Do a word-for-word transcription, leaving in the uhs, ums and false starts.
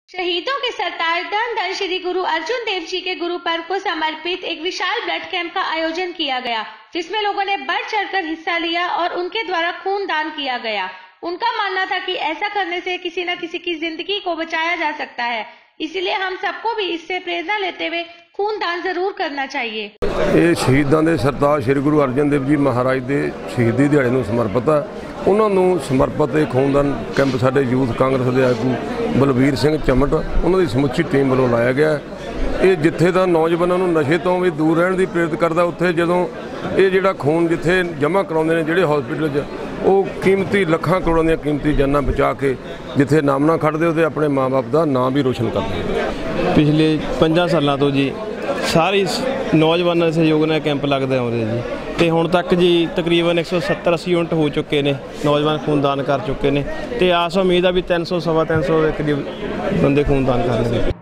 शहीदों के सरताज धन धन श्री गुरु अर्जुन देव जी के गुरु पर्व को समर्पित एक विशाल ब्लड कैंप का आयोजन किया गया, जिसमें लोगों ने बढ़ चढ़कर हिस्सा लिया और उनके द्वारा खून दान किया गया। उनका मानना था कि ऐसा करने से किसी न किसी की जिंदगी को बचाया जा सकता है, इसीलिए हम सबको भी इससे प्रेरणा लेते हुए खून दान जरूर करना चाहिए। ये शहीदों के सरताज श्री गुरु अर्जन देव जी महाराज के शहीदी दिहाड़े नूं समर्पित है। उन्होंने समर्पित ये खूनदान कैंप साडे यूथ कांग्रेस के आगू बलबीर सिंह चमट उन्होंने समुची टीम वालों लाया गया। ये जिथे दा नौजवानों नशे तो भी दूर रहने की प्रेरित करता, उत्थे जदों ये जिहड़ा खून जिथे जमा कराउंदे ने जिहड़े हॉस्पिटल च वो कीमती लखां करोड़ों दी कीमती जानां बचा के जिथे नाम ना खड़दे उत्थे अपने माँ बाप का नाम भी रोशन करते। पिछले पंजां सालों तो जी सारी नौजवानों सहयोग ने कैंप लगते आउंदे जी, तो हुण तक जी तकरीबन एक सौ सत्तर अस्सी यूनिट हो चुके ने, नौजवान खूनदान कर चुके हैं। तो आस उम्मीद है भी तीन सौ सवा तीन सौ के करीब बंदे खूनदान कर लेंगे।